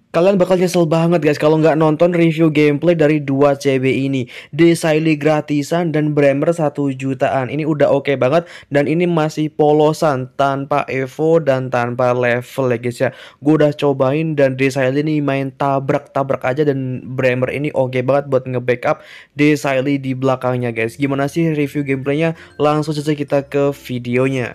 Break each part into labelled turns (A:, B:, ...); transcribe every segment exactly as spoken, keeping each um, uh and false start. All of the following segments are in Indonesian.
A: Kalian bakal nyesel banget guys kalau nggak nonton review gameplay dari dua C B ini. Desailly gratisan dan Bremer satu jutaan. Ini udah oke banget dan ini masih polosan tanpa Evo dan tanpa level ya guys ya. Gue udah cobain dan Desailly ini main tabrak-tabrak aja dan Bremer ini oke banget buat nge-backup Desailly di belakangnya guys. Gimana sih review gameplaynya? Langsung saja kita ke videonya.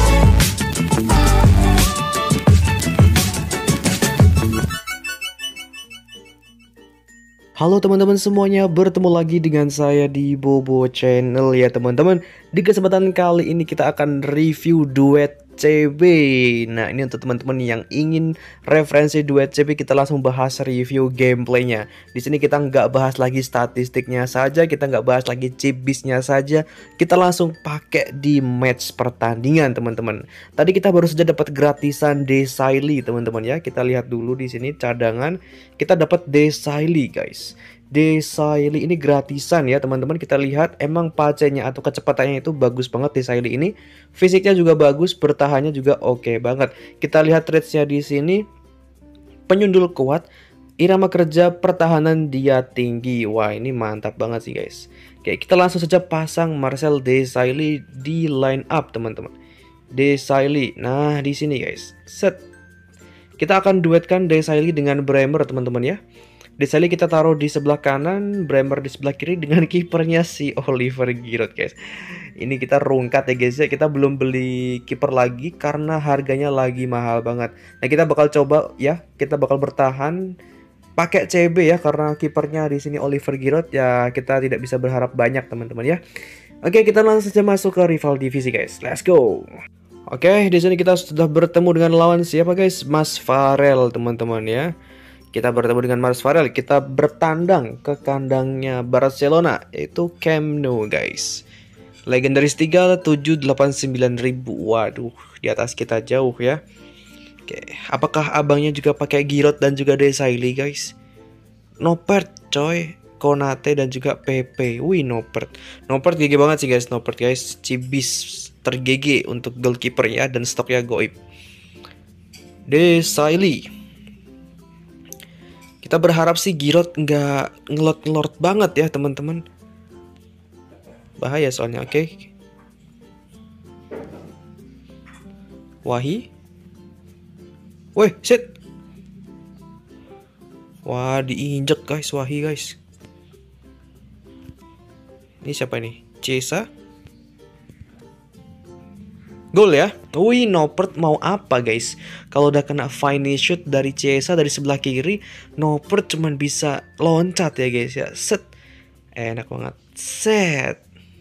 A: Halo teman-teman semuanya, bertemu lagi dengan saya di Bobo Channel ya teman-teman. Di kesempatan kali ini kita akan review duet C B. Nah ini untuk teman-teman yang ingin referensi duet C B, kita langsung bahas review gameplaynya. Di sini kita nggak bahas lagi statistiknya saja, kita nggak bahas lagi chipbisnya saja, kita langsung pakai di match pertandingan teman-teman. Tadi kita baru saja dapat gratisan Desailly teman-teman ya. Kita lihat dulu di sini cadangan, kita dapat Desailly guys. Desailly ini gratisan ya teman-teman. Kita lihat emang pacenya atau kecepatannya itu bagus banget Desailly ini. Fisiknya juga bagus, bertahannya juga oke banget. Kita lihat traitsnya di sini. Penyundul kuat, irama kerja pertahanan dia tinggi. Wah ini mantap banget sih guys. Oke, kita langsung saja pasang Marcel Desailly di line up teman-teman. Desailly. Nah di sini guys. Set. Kita akan duetkan Desailly dengan Bremer teman-teman ya. Desailly kita taruh di sebelah kanan, Bremer di sebelah kiri dengan kipernya si Oliver Giroud guys. Ini kita rungkat ya guys ya, kita belum beli kiper lagi karena harganya lagi mahal banget. Nah kita bakal coba ya, kita bakal bertahan pakai C B ya karena kipernya di sini Oliver Giroud ya, kita tidak bisa berharap banyak teman-teman ya. Oke, kita langsung saja masuk ke rival divisi guys. Let's go. Oke, di sini kita sudah bertemu dengan lawan siapa guys? Mas Farel teman-teman ya. Kita bertemu dengan Mas Farel, kita bertandang ke kandangnya Barcelona, yaitu Camp Nou guys. Legendaris tiga tujuh delapan sembilan ribu. Waduh, di atas kita jauh ya. Oke, apakah abangnya juga pakai Giroud dan juga Desailly guys? Noppert coy, Konate dan juga Pepe. Wih, Noppert. Noppert G G banget sih guys, Noppert guys. Cibis ter-G G untuk goalkeeper ya dan stoknya goib. Desailly. Kita berharap sih Giroud nggak ngelot-ngelot banget ya teman-teman. Bahaya soalnya, oke. Okay. Wahi. Weh, shit. Wah, diinjek guys, Wahi guys. Ini siapa ini? Cesa. Gol ya. Wih, Noppert mau apa guys? Kalau udah kena finish shoot dari Cesa dari sebelah kiri, Noppert cuman bisa loncat ya guys ya. Set. Enak banget. Set.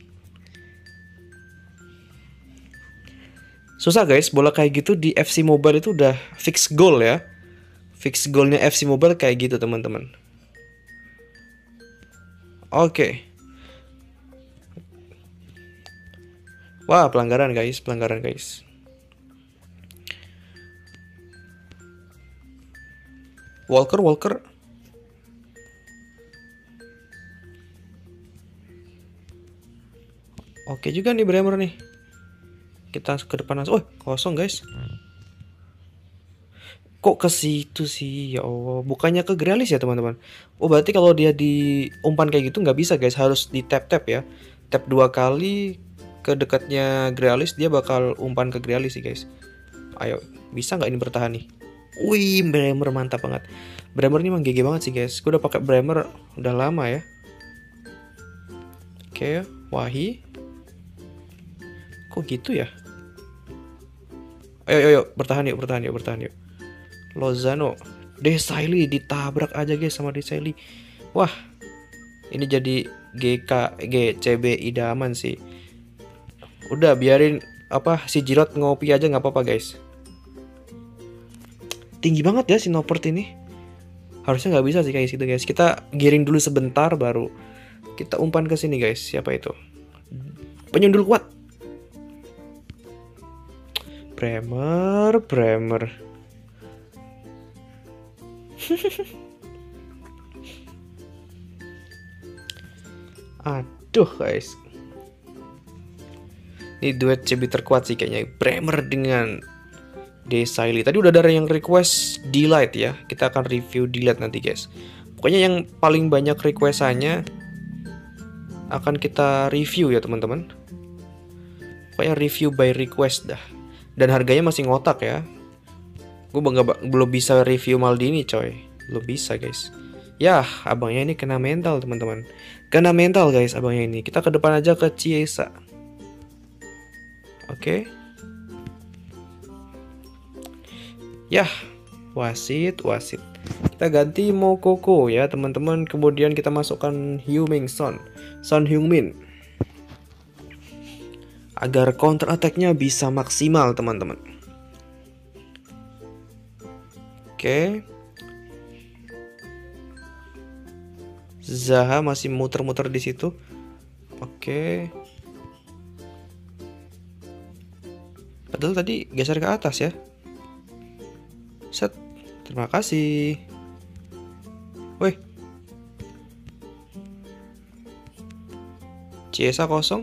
A: Susah guys, bola kayak gitu di F C Mobile itu udah fix goal ya. Fix goalnya F C Mobile kayak gitu teman-teman. Oke. Wah, pelanggaran guys, pelanggaran guys. Walker, Walker. Oke juga nih Bremer nih. Kita ke depan langsung. Oh, kosong guys. Kok ke situ sih? Ya Allah, bukannya ke Grealish ya teman-teman. Oh, berarti kalau dia di umpan kayak gitu nggak bisa guys, harus di tap-tap ya. Tap dua kali ke dekatnya Grealish, dia bakal umpan ke Grealish sih guys. Ayo, bisa nggak ini bertahan nih? Wih, Bremer mantap banget. Bremer ini emang G G banget sih guys. Gue udah pakai Bremer udah lama ya. Oke, Wahi. Kok gitu ya? Ayo, ayo, ayo, bertahan yuk, bertahan yuk, bertahan yuk. Lozano, Desailly ditabrak aja guys sama Desailly. Wah, ini jadi G K G C B idaman sih. Udah biarin apa si Giroud ngopi aja nggak apa-apa guys. Tinggi banget ya si Noppert ini. Harusnya nggak bisa sih kayak gitu guys. Kita giring dulu sebentar baru kita umpan ke sini guys. Siapa itu? Penyundul kuat. Bremer, Bremer. Aduh guys. Ini duet C B terkuat sih kayaknya. Bremer dengan Desailly. Tadi udah ada yang request Delight ya. Kita akan review Delight nanti guys. Pokoknya yang paling banyak requestannya akan kita review ya teman-teman. Pokoknya review by request dah. Dan harganya masih ngotak ya. Gue belum bisa review Maldini coy. Belum bisa guys. Yah, abangnya ini kena mental teman-teman. Kena mental guys abangnya ini. Kita ke depan aja ke Chiesa. Oke. Okay. Yah, wasit, wasit. Kita ganti Moukoko ya teman-teman. Kemudian kita masukkan Heung-min Son. Son Heung-min. Agar counter attack-nya bisa maksimal teman-teman. Oke. Okay. Zaha masih muter-muter di situ. Oke. Padahal tadi geser ke atas ya. Set. Terima kasih. Wih. Chiesa kosong.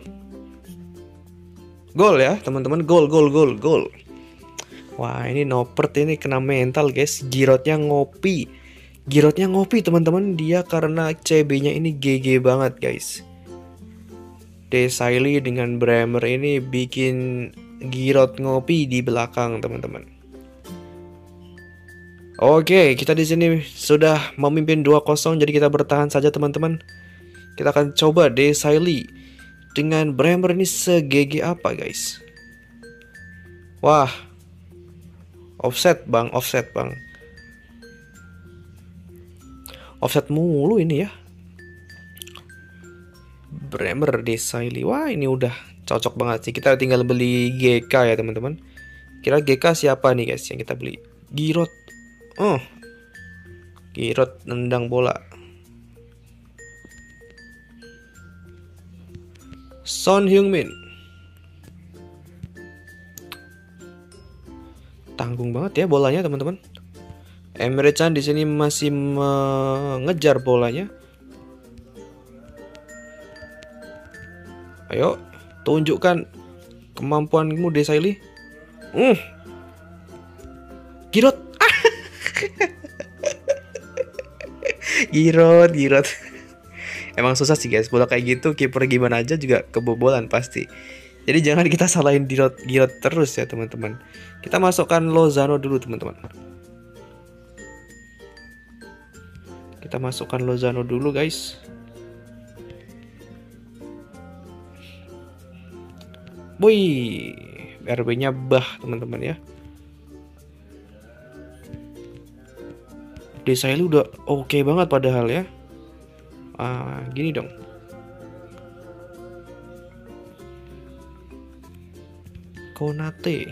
A: Gol ya, teman-teman. Gol, gol, gol, gol. Wah, ini Noppert ini kena mental, guys. Giroudnya ngopi. Giroudnya ngopi teman-teman, dia karena C B-nya ini G G banget guys. Desailly dengan Bremer ini bikin Giroud ngopi di belakang teman-teman. Oke, kita di sini sudah memimpin dua kosong, jadi kita bertahan saja teman-teman. Kita akan coba Desailly dengan Bremer ini se-G G apa guys. Wah, offset bang, offset bang. Offset mulu ini ya. Bremer Desailly. Wah, ini udah cocok banget sih. Kita tinggal beli G K ya, teman-teman. Kira G K siapa nih, guys, yang kita beli? Giroud. Oh. Giroud nendang bola. Son Heung-min. Tanggung banget ya bolanya, teman-teman. Emre Can di sini masih mengejar bolanya. Ayo, tunjukkan kemampuanmu Desailly. Uh. Giroud. Giroud, Giroud. Emang susah sih guys, bola kayak gitu kiper gimana aja juga kebobolan pasti. Jadi jangan kita salahin Giroud, Giroud terus ya teman-teman. Kita masukkan Lozano dulu teman-teman. Kita masukkan Lozano dulu guys. Wih, R B-nya bah teman-teman ya. Desailly udah oke okay banget padahal ya. Ah, gini dong. Konate.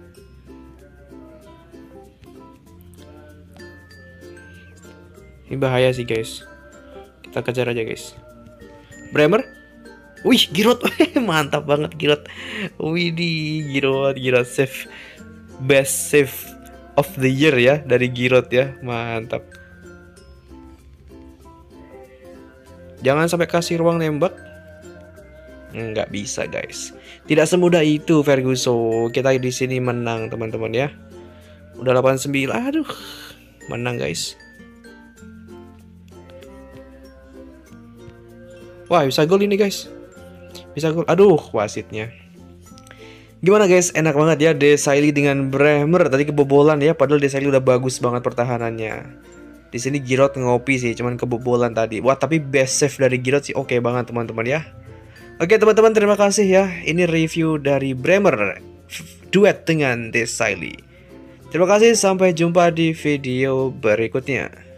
A: Ini bahaya sih guys. Kita kejar aja guys. Bremer. Wih, Giroud. Mantap banget Giroud. Wih, di Giroud, Giroud save. Best save of the year ya dari Giroud ya. Mantap. Jangan sampai kasih ruang nembak. Nggak bisa guys. Tidak semudah itu Ferguson. Kita di sini menang teman-teman ya. Udah delapan sembilan. Aduh. Menang guys. Wah, bisa gol ini guys. Bisa gol. Aduh, wasitnya. Gimana guys? Enak banget ya Desailly dengan Bremer. Tadi kebobolan ya, padahal Desailly udah bagus banget pertahanannya. Di sini Giroud ngopi sih, cuman kebobolan tadi. Wah, tapi best save dari Giroud sih oke okay banget teman-teman ya. Oke teman-teman, terima kasih ya. Ini review dari Bremer duet dengan Desailly. Terima kasih, sampai jumpa di video berikutnya.